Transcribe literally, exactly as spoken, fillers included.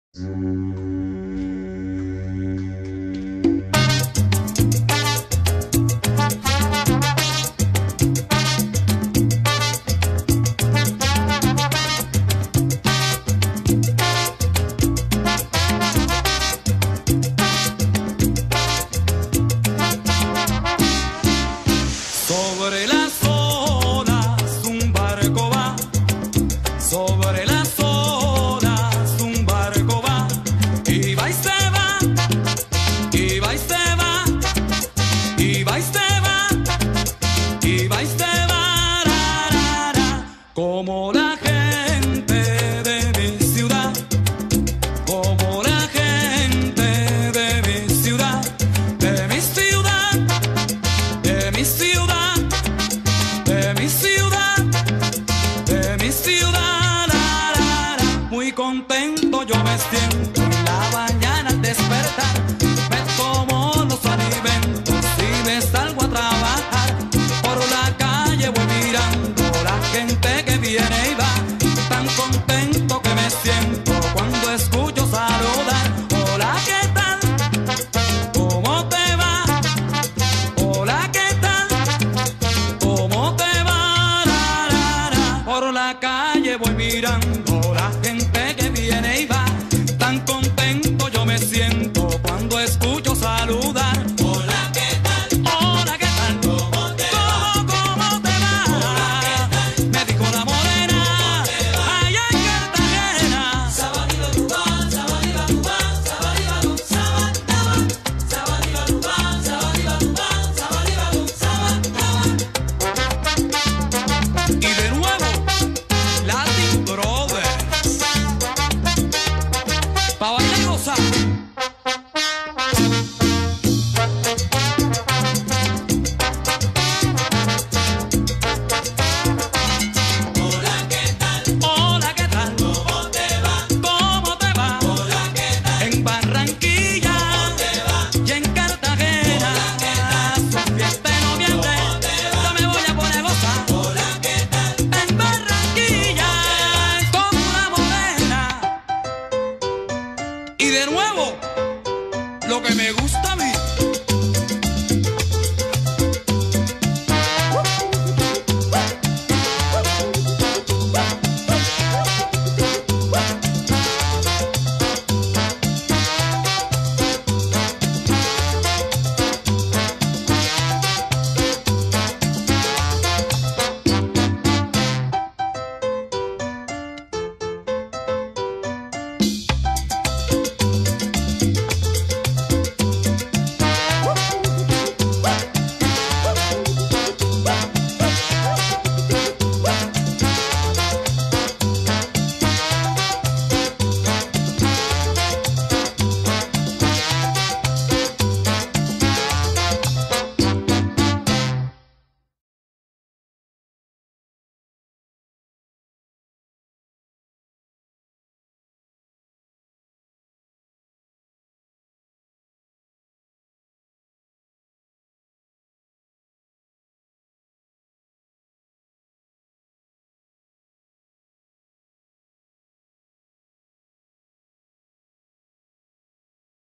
Sobre las olas un barco va, sobre las olas un barco va, y va y se va, y va y se va, y va y se va, y va y se va, ra, ra, ra. Como la gente de mi ciudad, como la gente de mi ciudad, de mi ciudad, de mi ciudad. De mi ciudad, de mi ciudad, la, la, la. Muy contento yo me siento en la mañana al despertar. Me tomo los alimentos y me salgo a trabajar. Por la calle voy mirando la gente que viene y va. Tan contento que me siento cuando escucho saludar. Hola, ¿qué tal? ¿Cómo te va? Hola, ¿qué tal? ¿Cómo te va? La, la, la. Por la calle voy mirando la gente que viene y va. Tan contento yo me siento cuando escucho saludar. Hola, ¿qué tal? Hola, ¿qué tal? ¿Cómo te va? ¿Cómo, cómo te va? Hola, ¿qué tal? Me dijo la morena. ¿Cómo te va? Allá en Cartagena. Sabadiba Lubán, Sabadiba Lubán, Sabadiba Lubán, Sabadaba. Sabadiba Lubán, Sabadiba Lubán, Sabadiba Lubán, Sabadaba. Y de nuevo, Latin Brothers, pa' bailar y gozar. Hola, ¿qué tal? Hola, ¿qué tal? ¿Cómo te va? ¿Cómo te va? Hola, ¿qué tal? En Barranquilla. ¿Cómo te va? Y en Cartagena. Hola, ¿qué tal? Su fiesta en noviembre. ¿Cómo te va? Yo me voy a poner a gozar. Hola, ¿qué tal? En Barranquilla. Con una morena. Y de nuevo, lo que me gusta a mí.